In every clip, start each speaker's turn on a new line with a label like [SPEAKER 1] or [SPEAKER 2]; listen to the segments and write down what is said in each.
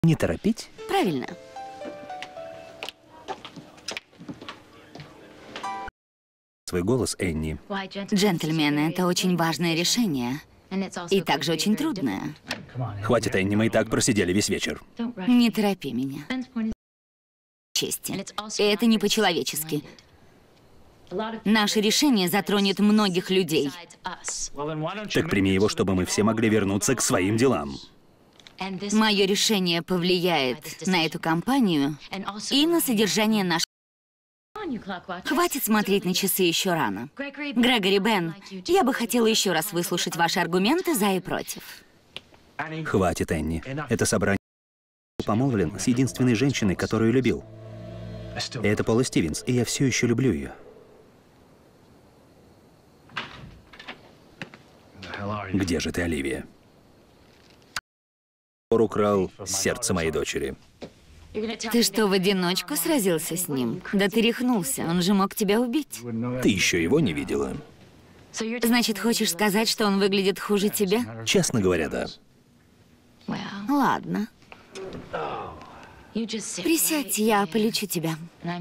[SPEAKER 1] Не торопить?
[SPEAKER 2] Правильно.
[SPEAKER 1] Свой голос, Энни.
[SPEAKER 2] Джентльмены, это очень важное решение. И также очень трудное.
[SPEAKER 1] Хватит, Энни, мы и так просидели весь вечер.
[SPEAKER 2] Не торопи меня. Чести. И это не по-человечески. Наше решение затронет многих людей.
[SPEAKER 1] Так прими его, чтобы мы все могли вернуться к своим делам.
[SPEAKER 2] Мое решение повлияет на эту компанию и на содержание нашей... Хватит смотреть на часы, еще рано. Грегори, Бен, я бы хотела еще раз выслушать ваши аргументы за и против.
[SPEAKER 1] Хватит, Энни. Это собрание помолвлен с единственной женщиной, которую любил. И это Пола Стивенс, и я все еще люблю ее. Где же ты, Оливия? Вор украл сердце моей дочери.
[SPEAKER 2] Ты что, в одиночку сразился с ним? Да ты рехнулся, он же мог тебя убить.
[SPEAKER 1] Ты еще его не видела?
[SPEAKER 2] Значит, хочешь сказать, что он выглядит хуже тебя?
[SPEAKER 1] Честно говоря, да.
[SPEAKER 2] Ладно. Присядь, я полечу тебя.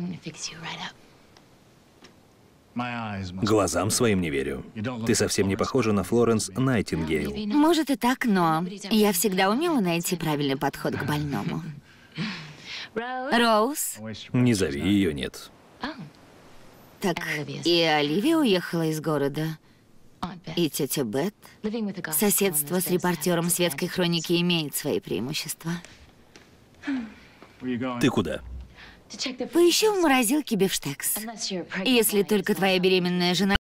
[SPEAKER 1] Глазам своим не верю. Ты совсем не похожа на Флоренс Найтингейл.
[SPEAKER 2] Может и так, но я всегда умела найти правильный подход к больному. Роуз?
[SPEAKER 1] Не зови ее, нет.
[SPEAKER 2] Так и Оливия уехала из города. И тетя Бет. Соседство с репортером светской хроники имеет свои преимущества.
[SPEAKER 1] Ты куда?
[SPEAKER 2] Поищу в морозилке бифштекс. Если только твоя беременная жена